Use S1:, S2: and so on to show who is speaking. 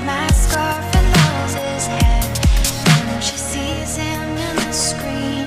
S1: my scarf and knows his head, and she sees him in the screen.